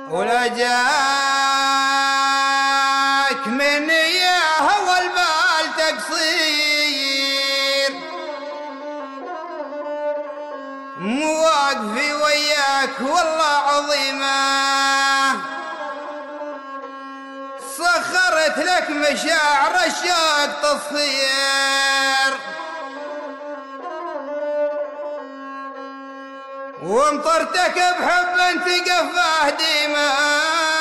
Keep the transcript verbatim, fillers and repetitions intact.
ولا جاك مني يا هوى البال تقصير، مواقفي وياك والله عظيمة، سخرت لك مشاعر الشوق تصفير، وامطرتك بحب انت قفاه ديما.